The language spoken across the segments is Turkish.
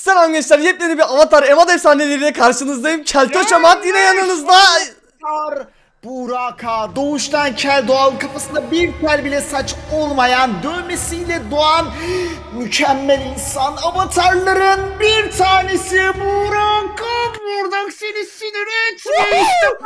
Selam gençler, yepyeni bir Avatar Emat efsaneleriyle karşınızdayım. Keltoş Emat yine yanınızda. Buraka, doğuştan kel doğal, kafasında bir tel bile saç olmayan, dövmesiyle doğan mükemmel insan avatarların bir tanesi Buraka. Buradan seni sinir etme işte.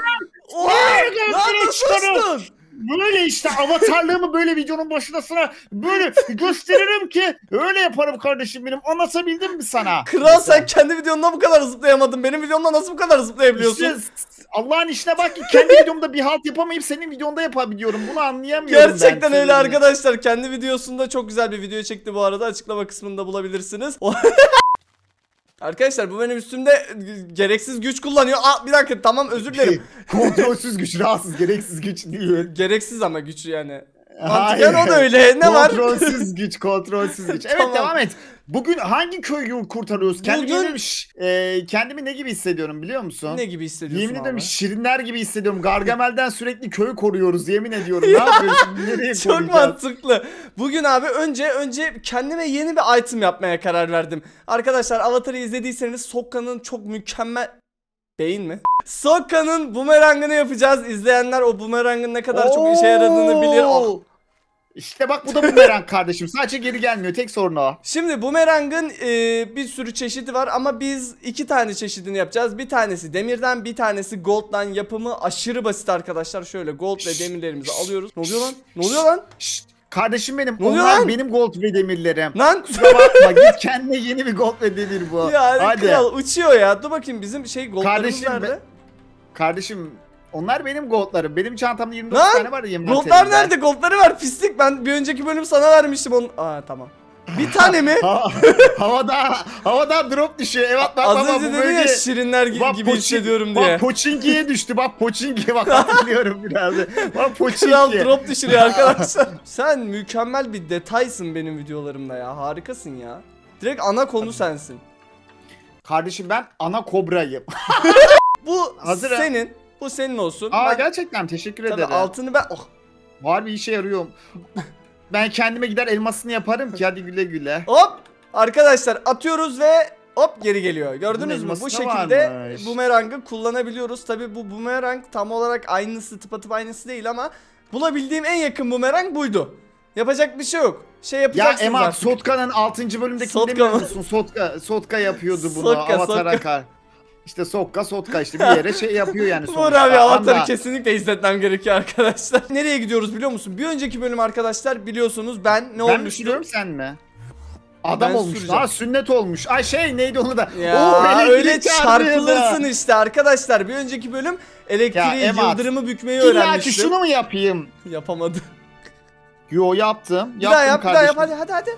Böyle işte avatarlığımı böyle videonun başına sana böyle gösteririm ki öyle yaparım kardeşim benim. Anlatabildim mi sana? Kral sen kendi videonda bu kadar zıplayamadın. Benim videomda nasıl bu kadar zıplayabiliyorsun? İşte Allah'ın işine bak ki kendi videomda bir halt yapamayıp senin videonda yapabiliyorum. Bunu anlayamıyorum. Gerçekten öyle arkadaşlar. Kendi videosunda çok güzel bir video çekti bu arada. Açıklama kısmında bulabilirsiniz. Arkadaşlar bu benim üstümde gereksiz güç kullanıyor. Bir dakika, tamam, özür dilerim. Kontrolsüz güç, rahatsız, gereksiz güç değil. Gereksiz ama güç yani. Mantıken o da öyle. Ne var? Kontrolsüz güç, kontrolsüz güç. Evet, tamam. Devam et. Bugün hangi köyü kurtarıyoruz? Kendimi ne gibi hissediyorum biliyor musun? Ne gibi hissediyorsun? Yemin ederim şirinler gibi hissediyorum. Gargamel'den sürekli köyü koruyoruz, yemin ediyorum. Ne yapıyorsun? Nereye Çok mantıklı. Bugün abi önce kendime yeni bir item yapmaya karar verdim. Arkadaşlar Avatar'ı izlediyseniz Sokka'nın çok mükemmel... Beyin mi? Sokka'nın bumerangını yapacağız. İzleyenler o bumerangın ne kadar çok işe yaradığını bilir. Oh. İşte bak, bu da bumerang kardeşim. Sadece geri gelmiyor. Tek sorun o. Şimdi bumerangın bir sürü çeşidi var ama biz 2 tane çeşidini yapacağız. Bir tanesi demirden, bir tanesi gold'dan. Yapımı aşırı basit arkadaşlar. Şöyle gold ve demirlerimizi alıyoruz. Ne oluyor lan? Ne oluyor lan? Kardeşim benim, onlar lan? Benim gold ve demirlerim. Lan kusura bakma, git kendine yeni bir gold ve demir bu. Ya hadi. Kral uçuyor ya. Dur bakayım bizim goldlarımız nerede? Kardeşim onlar benim goldlarım. Benim çantamda 24 tane var ya. Goldlar nerede? Goldları var pislik. Ben bir önceki bölüm sana vermiştim onu. Tamam. Bir tane mi? Havada drop düşüyor. Evet bak az önce dedin ya şirinler gibi hissediyorum diye. Bak Pochinki'ye düştü. Bak Pochinki'ye bak, hatırlıyorum biraz. Bak Pochinki. Kral drop düşürüyor arkadaşlar. Sen mükemmel bir detaysın benim videolarımda ya. Harikasın ya. Direkt ana konu sensin. Kardeşim ben ana kobrayım. Bu hazır senin. Bu senin olsun. Gerçekten teşekkür ederim. Altını ben... Var bir işe yarıyorum. Ben kendime gider elmasını yaparım ki, hadi güle güle. Hop! Arkadaşlar atıyoruz ve hop geri geliyor. Gördünüz mü? Bu şekilde bumerangı kullanabiliyoruz. Tabi bu bumerang tam olarak aynısı, tıpatıp aynısı değil ama bulabildiğim en yakın bumerang buydu. Yapacak bir şey yok. Yapacaksınız ya Emat, artık. Sotka'nın 6. bölümdekini demiyor musun? Sotka yapıyordu bunu. Avatar'a kar. İşte Sotka işte bir yere yapıyor yani sonuçta. Uğur abi Avatar'ı kesinlikle izletmem gerekiyor arkadaşlar. Nereye gidiyoruz biliyor musun? Bir önceki bölüm arkadaşlar biliyorsunuz ben olmuştum? Ben sürüyorum, sen mi? Adam olmuş. Sünnet olmuş. Neydi onu da? Ya öyle çarpılırsın işte arkadaşlar. Bir önceki bölüm elektriği, yıldırımı bükmeyi öğrenmiştim. İlla ki şunu mu yapayım? Yapamadı. Yo yaptım. Bir daha yap hadi.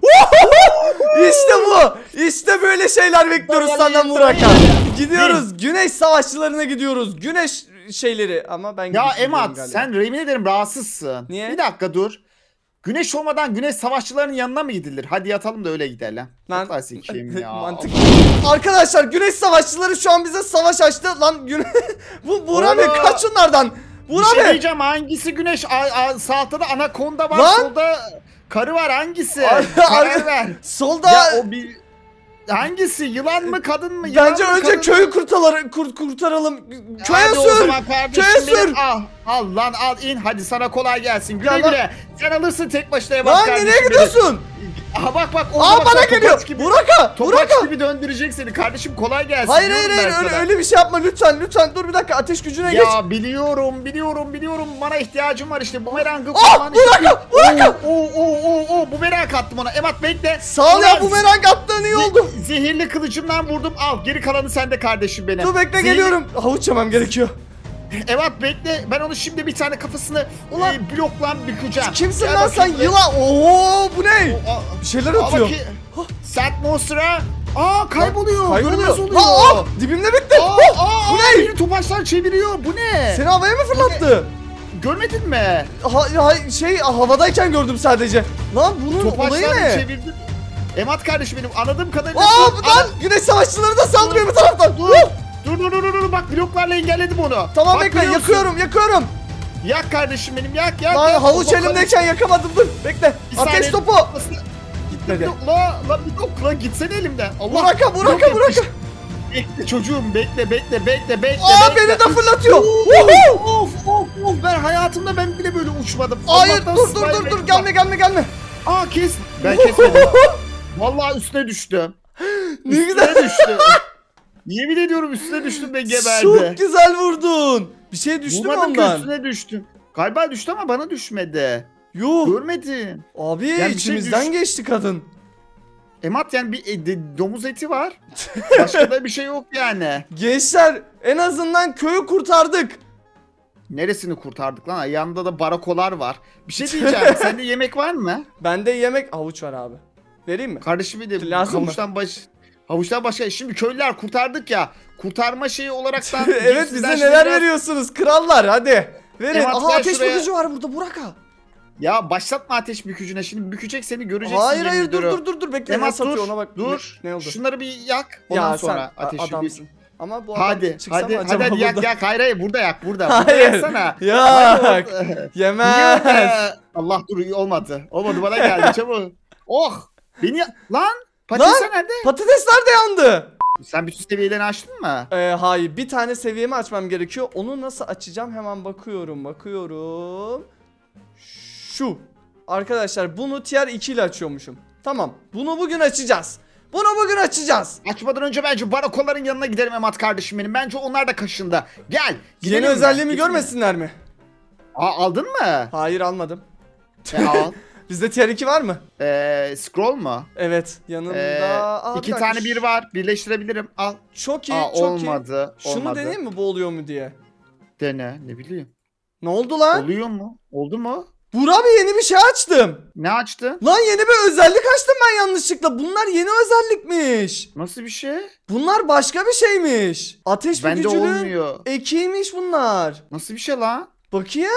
İşte bu. İşte böyle şeyler bekliyoruz senden Buraka. Gidiyoruz. Güneş savaşçılarına gidiyoruz. Güneş şeyleri ama ben ya Emat sen yemin ederim rahatsızsın. Niye? Bir dakika dur. Güneş olmadan güneş savaşçılarının yanına mı gidilir? Hadi yatalım da öyle gidelim. Lan ya. Mantıklı. Arkadaşlar güneş savaşçıları şu an bize savaş açtı. Lan bu Buraka kaç onlardan? Bir şey diyeceğim, hangisi güneş? Sağda da anakonda var, solda karı var, hangisi? Karar ver. Solda ya o bir hangisi? Yılan mı, kadın mı? Bence önce köyü kurtaralım. Köye sür. Köye sür. Al lan, al in. Hadi sana kolay gelsin. Güle güle. Sen alırsın tek başına Emat kardeşim. Lan nereye gidiyorsun? Bak. Bana geliyor. Buraka. Topaç gibi döndürecek seni kardeşim, kolay gelsin. Hayır öyle bir şey yapma lütfen. Dur bir dakika, ateş gücüne geç. Ya biliyorum. Bana ihtiyacım var işte. Bumerang'ı kullan. Buraka. Bumerang attım ona. Emat bekle. Sağ ol ya, bumerang attığın iyi oldu. Zehirli kılıcımdan vurdum. Al, geri kalanı sende kardeşim benim. Dur bekle, geliyorum. Havuç yemem gerekiyor. Evet bekle, ben onu şimdi bir tane kafasını blokla bükeceğim. Kimsin lan sen, yılan? Bu ne? Bir şeyler atıyor. Sert monster'a. Kayboluyor. Görünmez oluyor. Dibimde bitti. Bu ne? Beni topaçlar çeviriyor. Bu ne? Seni havaya mı fırlattı? Görmedin mi? Havadayken gördüm sadece. Lan bunun olayı ne? Çevirdim. Emat kardeşim benim, anladığım kadarıyla. Lan güneş savaşçıları da saldırıyor bu taraftan. Dur, bak bloklarla engelledim onu. Tamam bekle, yakıyorum. Yak kardeşim benim, yak. Lan havuç elimdeyken yakamadım, dur bekle. Ateş topu. gitmedi. La bir dokla gitsene elimden. Allah. Buraka. Bekle çocuğum bekle. Aa beni de fırlatıyor. Of ben hayatımda ben bile böyle uçmadım. Hayır Allah'tan dur gelme. Aa kes. Ben kesmedim. Vallahi üstüne düştüm. Ne Üstüne düştüm. Yemin ediyorum üstüne düştüm ve geberdi. Çok güzel vurdun. Bir şey düştü mü Vurmadım ki, ondan? üstüne düştüm. Galiba düştü ama bana düşmedi. Yuh. Görmedim. Abi Yani bir şey içimizden geçti kadın. Emat yani bir domuz eti var. Başka da bir şey yok yani. Gençler en azından köyü kurtardık. Neresini kurtardık lan? Yanında da barakolar var. Bir şey diyeceğim. Sende yemek var mı? Bende yemek havuç var abi. Vereyim mi? Kardeşim bir de Lazım mı? havuçtan başka. Şimdi köylüler kurtardık ya. Kurtarma şeyi olaraktan. Evet bize neler veriyorsunuz krallar hadi. Verin. Emat, Aha gel ateş şuraya. bükücü var burada Buraka. Ya başlatma ateş bükücüne. Şimdi bükecek seni göreceksin. Hayır dur bekle. Emat Nasıl atıyor dur. ona bak. Dur. Ne oldu? Şunları bir yak. Ondan Ya sonra sen ateşi adamsın. Ama bu Hadi adam çıksa mı acaba hadi burada? yak hayır burada yak burada. Burada Hayır. yaksana. Yak. Hadi, Yemez. Allah dur olmadı bana geldi çabuk. Oh beni lan Lan! patatesler nerede? Patatesler de yandı. Sen bütün seviyelerini açtın mı? Hayır bir tane seviyemi açmam gerekiyor. Onu nasıl açacağım hemen bakıyorum. Şu. Arkadaşlar bunu tier 2 ile açıyormuşum. Tamam bunu bugün açacağız. Açmadan önce bence barakoların yanına gidelim Emat kardeşim benim. Bence onlar da kaşında. Gel. Yeni özelliğimi görmesinler mi? Aa aldın mı? Hayır almadım. Al. Bizde tier 2 var mı? Scroll mu? Evet yanımda. Bir İki dakika. tane bir var. Birleştirebilirim. Al. Çok iyi Aa, çok olmadı. iyi. Şunu Olmadı. deneyeyim mi bu oluyor mu diye. Dene ne bileyim. Ne oldu lan? Oluyor mu? Oldu mu? Burak abi yeni bir şey açtım. Ne açtın? Lan yeni bir özellik açtım ben yanlışlıkla. Bunlar yeni özellikmiş. Nasıl bir şey? Bunlar başka bir şeymiş. Ateş Bende bükücülüğün olmuyor. ekiymiş bunlar. Nasıl bir şey lan? Bakayım.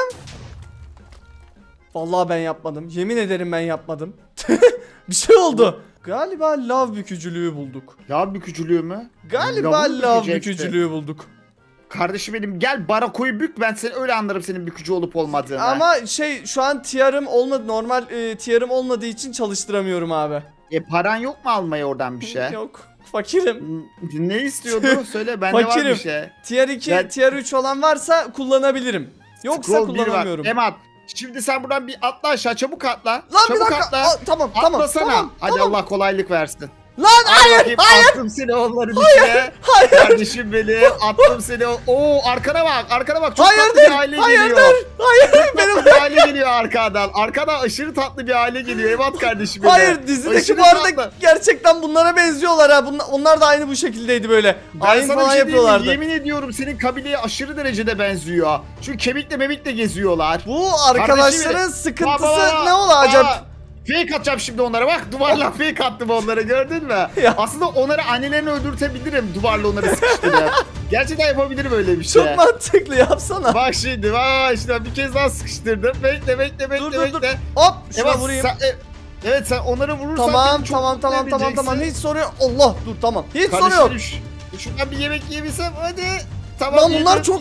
Vallahi ben yapmadım. Yemin ederim ben yapmadım. Bir şey oldu. Galiba lav bükücülüğü bulduk. Lav bükücülüğü mü? Galiba Lavı mı lav bükeceksin? bükücülüğü bulduk. Kardeşim benim gel barakoyu bük ben seni öyle anlarım senin bükücü olup olmadığını. Ama şu an tier'ım olmadı. Normal tier'ım olmadığı için çalıştıramıyorum abi. Paran yok mu almaya oradan bir şey? Yok. Fakirim. Ne istiyordu? Söyle bende var Fakirim. bir şey. Tier 2, Ben- tier 3 olan varsa kullanabilirim. Yoksa Scroll bir var. kullanamıyorum. Emat şimdi sen buradan bir atla aşağı çabuk atla. Lan bir çabuk dakika. atla. Tamam. Atlasana. Hadi tamam. Allah kolaylık versin. Lan hayır. Attım seni onların içine. Kardeşim benim attım seni. Oo arkana bak çok tatlı bir aile geliyor. Hayır Benim benim. bir aile geliyor arkadan. Arkadan aşırı tatlı bir aile geliyor. Evat kardeşim benim. Hayır dizideki Aşırı bu arada tatlı. gerçekten bunlara benziyorlar ha. Onlar da aynı bu şekildeydi böyle. Ben Aynı sana falan bir şey diyeyim mi? yapıyorlardı. Yemin ediyorum senin kabileye aşırı derecede benziyor. Çünkü kemikle memikle geziyorlar. Bu arkadaşların Kardeşim, sıkıntısı ne olacak? Fake atacağım şimdi onlara bak duvarla fake attım onlara gördün mü? Ya. Aslında onları annelerini öldürtebilirim duvarla onları sıkıştırıp. Gerçekten yapabilirim öyle bir şey. Çok mantıklı yapsana. Bak şimdi bir kez daha sıkıştırdım. Bekle. Dur. Hop şuna Evet, vurayım. evet sen onları vurursan Tamam beni çok mutlu tamam. edeceksin. Hiç sorun yok. Allah dur tamam. Hiç sorun yok. Kardeşlerim, şuradan bir yemek yiyebilsem hadi. Tamam. Lan bunlar yedim.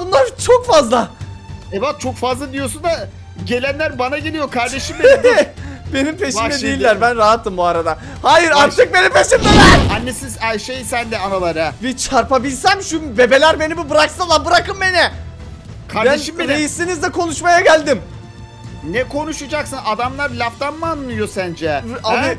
çok fazla. Evet çok fazla diyorsun da gelenler bana geliyor kardeşim benim. Dur. Benim peşimde Bak şimdi. değiller. Ben rahatım bu arada. Hayır Bak artık benim peşimdeler. Annesiz Ayşe'yi sen de anaları. Bir çarpabilsem şu bebeler beni bir bıraksalar bırakın beni. Kardeşim Ben benim. reisinizle konuşmaya geldim. Ne konuşacaksın? Adamlar laftan mı anlıyor sence? Abi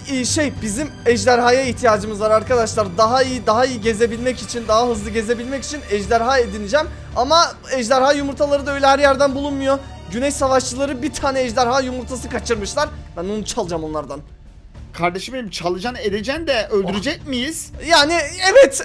bizim ejderhaya ihtiyacımız var arkadaşlar. Daha iyi gezebilmek için, daha hızlı gezebilmek için ejderha edineceğim. Ama ejderha yumurtaları da öyle her yerden bulunmuyor. Güneş savaşçıları bir tane ejderha yumurtası kaçırmışlar. Ben onu çalacağım onlardan. Kardeşim benim çalacaksın edeceksin de öldürecek miyiz? Yani evet.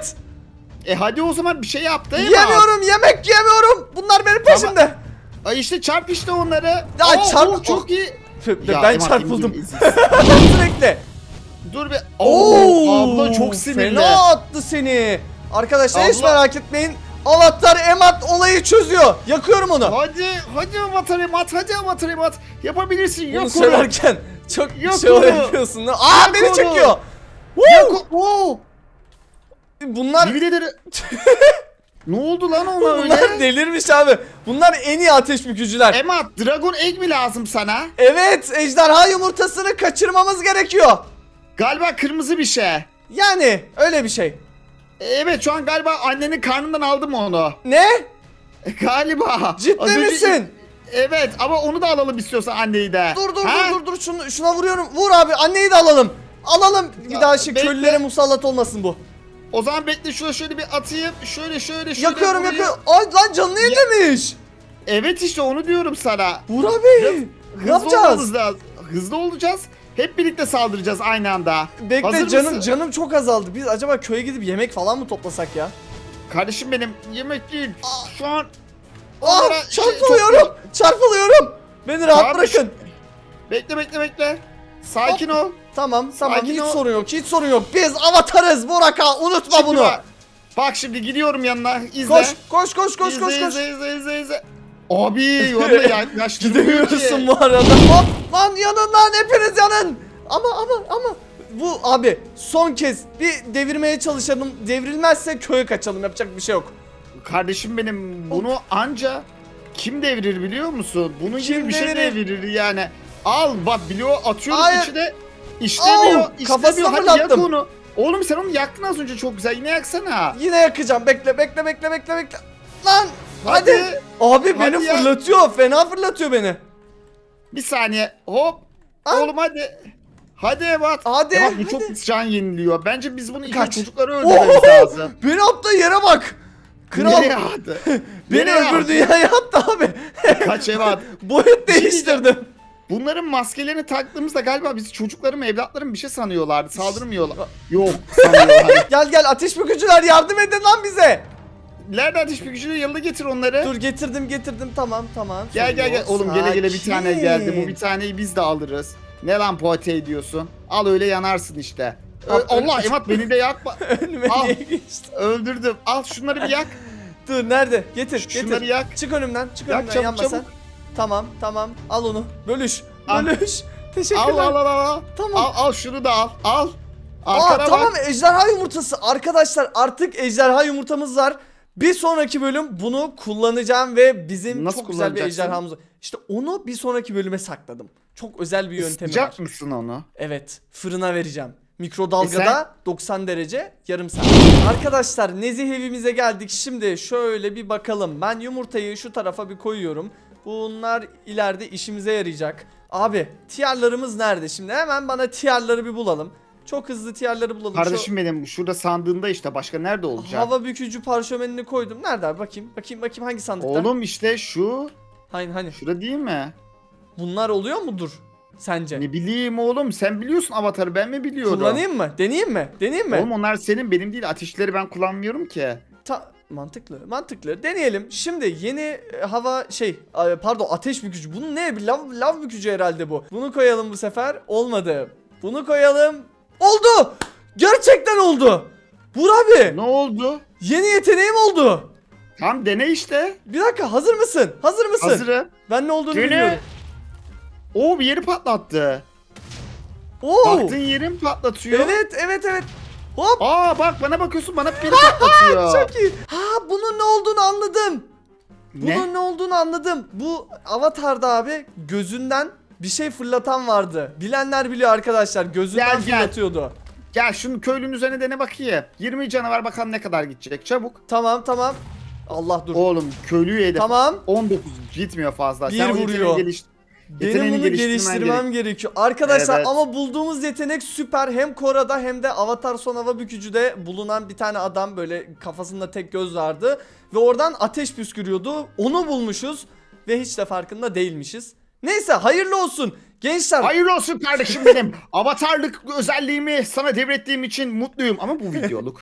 Hadi o zaman bir şey yap değil mi? Yemiyorum, yemek yemiyorum. Bunlar benim peşimde. Ay işte çarp işte onları. Ya çarp çok iyi. Ya, ben Emat, çarpıldım. emin Sürekli. Dur be. Abla çok sinirli. Fena attı seni. Arkadaşlar hiç Abla. merak etmeyin. Avatar Emat olayı çözüyor. Yakıyorum onu. Hadi Avatar Emat. Yapabilirsin. Bunu Yok onu. söylerken çok Yok şey onu. yapıyorsun. Yok Beni onu. çekiyor. Oo. Bunlar Yemin ederim. Ne oldu lan ona Bunlar öyle? delirmiş abi. Bunlar en iyi ateş bükücüler. Emat, Dragon Egg mi lazım sana? Evet, ejderha yumurtasını kaçırmamız gerekiyor. Galiba kırmızı bir şey. Yani öyle bir şey. Evet, şu an galiba annenin karnından aldım onu. Ne? Galiba. Ciddi Az önce- misin? Evet, ama onu da alalım istiyorsan, anneyi de. Dur Ha? şuna vuruyorum. Vur abi, anneyi de alalım. Alalım. Bir daha bekle. köylülere musallat olmasın bu. O zaman bekle, şöyle bir atayım. Şöyle Yakıyorum vurayım. yakıyorum. Ay lan canını yedirmiş. Evet, işte onu diyorum sana. Vur abi. Ne yapacağız? olmamız lazım. Hızlı olacağız. Hep birlikte saldıracağız aynı anda. Bekle, Hazır mısın? canım çok azaldı. Biz acaba köye gidip yemek falan mı toplasak ya? Kardeşim benim, yemek değil. Şu an onlara Ah, çarpılıyorum. Çarpılıyorum. Beni rahat Tamam, bırakın. Bekle. Sakin ol. Tamam Sakin hiç ol. sorun yok. Hiç sorun yok. Biz avatarız Buraka. Unutma Şimdi bunu. bak şimdi gidiyorum yanına. İzle. Koş. İzle. Abi vallahi yaklaştırmıyor ki. Gidiyorsun bu arada. Hop lan yanın lan, hepiniz yanın. Ama bu abi son kez bir devirmeye çalışalım. Devrilmezse köye kaçalım. Yapacak bir şey yok. Kardeşim benim, bunu anca kim devirir biliyor musun? Bunun Kim gibi bir şey devirir? devirir yani. Al bak, biliyor, atıyoruz Hayır. içine. İşlemiyor. Au, kafasına Hadi yak fırlattım. onu. Oğlum sen onu yaktın az önce çok güzel. Yine yaksana. Yine yakacağım. Bekle. Lan hadi. Abi beni Hadi ya. fırlatıyor. Fena fırlatıyor beni. Bir saniye. Hop. Al. Oğlum hadi. Hadi Evat. Hadi, Evat, bu hadi. çok can yeniliyor. Bence biz bunu ilk Kaç. çocukları öldürmemiz Oho! lazım. Beni attığı yere bak. Kral Nereye attı? beni Nereye öbür attı? dünyaya attı abi. Kaç Evat. Boyut şey değiştirdim. Bunların maskelerini taktığımızda galiba biz çocuklarım, evlatlarım bir şey sanıyorlardı. Saldırmıyorlar. Yok, sanıyorlar. Gel ateş bükücüler, yardım edin lan bize. Nerede ateş bükücünün yanına getir onları. Dur getirdim tamam. Gel. Sorun yok. Oğlum gele bir tane Sakin. geldi. Bu bir taneyi biz de alırız. Ne lan poğaça ediyorsun? Al öyle yanarsın işte. Allah Emat, beni de yakma. Önüme Al. niye geçti? Öldürdüm. Al şunları bir yak. Dur nerede? Getir Şunları yak. Çık önümden Yak çabuk, yanma sen. çabuk. Tamam al onu. Bölüş. Al. Teşekkürler. Al. Tamam. Al şunu da al. Al. Arkana Tamam, bak. ejderha yumurtası. Arkadaşlar artık ejderha yumurtamız var. Bir sonraki bölüm bunu kullanacağım ve bizim Nasıl çok güzel bir kullanacaksın? ejderhamız var. İşte onu bir sonraki bölüme sakladım. Çok özel bir yöntemi var. Sıcak mısın onu? Evet, fırına vereceğim. Mikrodalgada 90 derece yarım saat. Arkadaşlar nezih evimize geldik. Şimdi şöyle bir bakalım. Ben yumurtayı şu tarafa bir koyuyorum. Bunlar ileride işimize yarayacak. Abi tiyarlarımız nerede şimdi? Hemen bana tiyarları bir bulalım. Çok hızlı tiyarları bulalım. Kardeşim benim, şurada sandığında işte, başka nerede olacak? Hava bükücü parşömenini koydum. Nerede abi? Bakayım hangi sandıkta? Oğlum işte şu. Hani Şurada değil mi? bunlar oluyor mudur sence? Ne bileyim oğlum, sen biliyorsun avatarı, ben mi biliyorum? Kullanayım mı? Deneyeyim mi? Oğlum onlar senin, benim değil. Ateşleri ben kullanmıyorum ki. Mantıklı. Deneyelim. Şimdi yeni ateş bükücü. Bunun ne? Bir lav bükücü herhalde bu. Bunu koyalım bu sefer. Olmadı. Bunu koyalım. Oldu. Gerçekten oldu. Vur abi. Ne oldu? Yeni yeteneğim oldu. Tam dene işte. Bir dakika, hazır mısın? Hazırım. Ben ne olduğunu Dene. bilmiyorum. Oo, bir yeri patlattı. Oo. Baktığın yerin patlatıyor. Evet. Hop. Aa bak, bana bakıyorsun, bana bir yeri patlatıyor. Çok iyi. Bunun ne olduğunu anladım. Ne? Bunun ne olduğunu anladım. Bu avatarda abi gözünden bir şey fırlatan vardı. Bilenler biliyor arkadaşlar. Gözünden Gel. fırlatıyordu. Gel şunu köylünün üzerine dene bakayım. 20 canavar, bakalım ne kadar gidecek. Çabuk. Tamam. Allah dur. Oğlum köylüyü hedef. Tamam. 19 gitmiyor fazla. Bir Sen o vuruyor. Benim bunu geliştirmem gerekiyor. Arkadaşlar Evet. ama bulduğumuz yetenek süper. Hem Kora'da hem de Avatar Son Hava Bükücü'de bulunan bir tane adam, böyle kafasında tek göz vardı. Ve oradan ateş püskürüyordu. Onu bulmuşuz. Ve hiç de farkında değilmişiz. Neyse, hayırlı olsun. Gençler. Hayırlı olsun kardeşim benim. Avatarlık özelliğimi sana devrettiğim için mutluyum. Ama bu videoluk.